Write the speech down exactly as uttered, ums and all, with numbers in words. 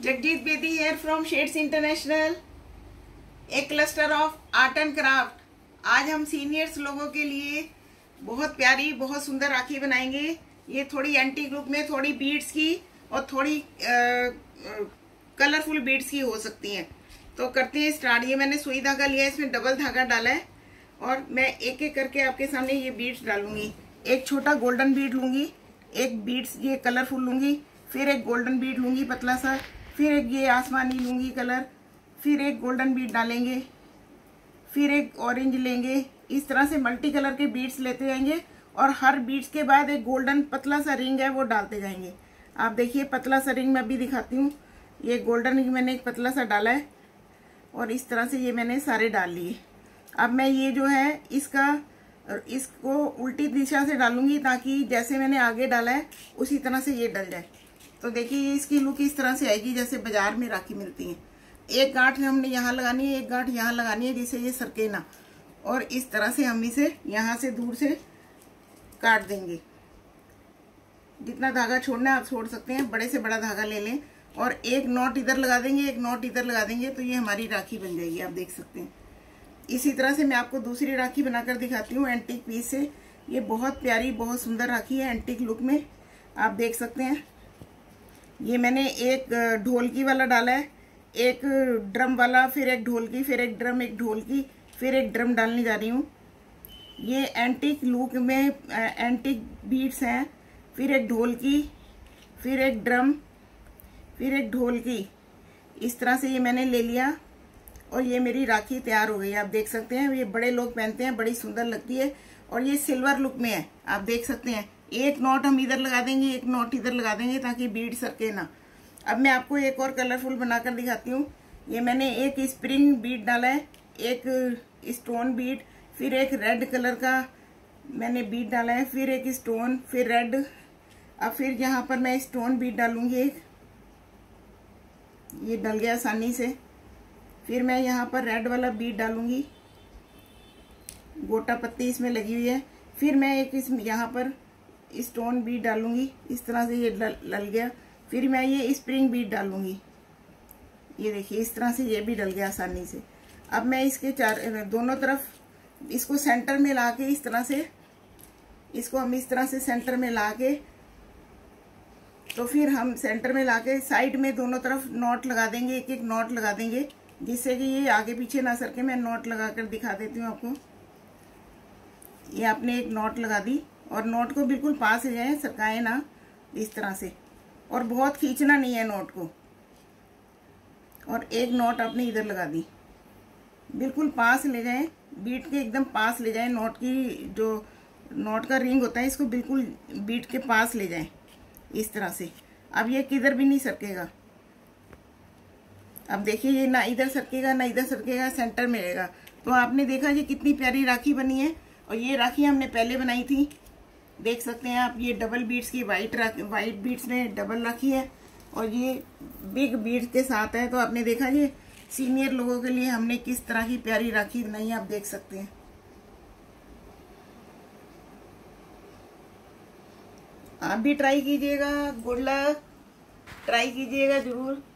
Jagjit Bedi here from Shades International, a cluster of art and craft. आज हम seniors लोगों के लिए बहुत प्यारी बहुत सुंदर राखी बनाएंगे। ये थोड़ी एंटीक लुक में, थोड़ी बीड्स की और थोड़ी कलरफुल बीड्स की हो सकती हैं। तो करते हैं स्टार्ट। ये मैंने सुई धागा लिया है, इसमें डबल धागा डाला है और मैं एक एक करके आपके सामने ये बीड्स डालूंगी। एक छोटा गोल्डन बीड लूंगी, एक बीड्स ये कलरफुल लूंगी, फिर एक गोल्डन बीड लूंगी पतला सा, फिर एक ये आसमानी लूंगी कलर, फिर एक गोल्डन बीड डालेंगे, फिर एक ऑरेंज लेंगे। इस तरह से मल्टी कलर के बीड्स लेते जाएंगे और हर बीड्स के बाद एक गोल्डन पतला सा रिंग है वो डालते जाएंगे। आप देखिए पतला सा रिंग मैं अभी दिखाती हूँ। ये गोल्डन रिंग मैंने एक पतला सा डाला है और इस तरह से ये मैंने सारे डाल लिए। अब मैं ये जो है इसका इसको उल्टी दिशा से डालूंगी ताकि जैसे मैंने आगे डाला है उसी तरह से ये डल जाए। तो देखिए ये इसकी लुक इस तरह से आएगी जैसे बाजार में राखी मिलती है। एक गांठ हमने यहाँ लगानी है, एक गांठ यहाँ लगानी है जिससे ये सरके ना, और इस तरह से हम इसे यहाँ से दूर से काट देंगे। जितना धागा छोड़ना है आप छोड़ सकते हैं, बड़े से बड़ा धागा ले लें और एक नॉट इधर लगा देंगे, एक नॉट इधर लगा देंगे तो ये हमारी राखी बन जाएगी। आप देख सकते हैं। इसी तरह से मैं आपको दूसरी राखी बनाकर दिखाती हूँ एंटीक पीस से। ये बहुत प्यारी बहुत सुंदर राखी है एंटीक लुक में, आप देख सकते हैं। ये मैंने एक ढोलकी वाला डाला है, एक ड्रम वाला, फिर एक ढोलकी, फिर एक ड्रम, एक ढोलकी, फिर एक ड्रम डालने जा रही हूँ। ये एंटीक लुक में एंटीक बीड्स हैं। फिर एक ढोलकी, फिर एक ड्रम, फिर एक ढोलकी। इस तरह से ये मैंने ले लिया और ये मेरी राखी तैयार हो गई। आप देख सकते हैं ये बड़े लोग पहनते हैं, बड़ी सुंदर लगती है और ये सिल्वर लुक में है। आप देख सकते हैं एक नॉट हम इधर लगा देंगे, एक नॉट इधर लगा देंगे ताकि बीड सरके ना। अब मैं आपको एक और कलरफुल बनाकर दिखाती हूँ। ये मैंने एक स्प्रिंग बीड डाला है, एक स्टोन बीड, फिर एक रेड कलर का मैंने बीड डाला है, फिर एक स्टोन, फिर रेड। अब फिर यहाँ पर मैं स्टोन बीड डालूंगी एक, ये डल गया आसानी से। फिर मैं यहाँ पर रेड वाला बीड डालूंगी, गोटा पत्ती इसमें लगी हुई है। फिर मैं एक इसमें यहाँ पर स्टोन बीड डालूंगी, इस तरह से ये डल, डल गया। फिर मैं ये स्प्रिंग बीड डालूंगी, ये देखिए इस तरह से ये भी डल गया आसानी से। अब मैं इसके चार दोनों तरफ इसको सेंटर में ला के इस तरह से इसको हम इस तरह से सेंटर में ला के, तो फिर हम सेंटर में ला के साइड में दोनों तरफ नॉट लगा देंगे, एक एक नॉट लगा देंगे जिससे कि ये आगे पीछे ना सरके। मैं नॉट लगा कर दिखा देती हूँ आपको। ये आपने एक नॉट लगा दी और नॉट को बिल्कुल पास ले जाए, सरकाए ना इस तरह से, और बहुत खींचना नहीं है नॉट को। और एक नॉट आपने इधर लगा दी, बिल्कुल पास ले जाए, बीट के एकदम पास ले जाए। नॉट की जो नॉट का रिंग होता है इसको बिल्कुल बीट के पास ले जाए इस तरह से। अब ये किधर भी नहीं सरकेगा। अब देखिए ये ना इधर सरकेगा ना इधर सरकेगा, सेंटर में रहेगा। तो आपने देखा ये कितनी प्यारी राखी बनी है। और ये राखी हमने पहले बनाई थी, देख सकते हैं आप। ये डबल बीड्स की वाइट वाइट बीड्स में डबल राखी है और ये बिग बीड्स के साथ है। तो आपने देखा ये सीनियर लोगों के लिए हमने किस तरह की प्यारी राखी बनाई है, आप देख सकते हैं। आप भी ट्राई कीजिएगा, गुड लक, ट्राई कीजिएगा जरूर।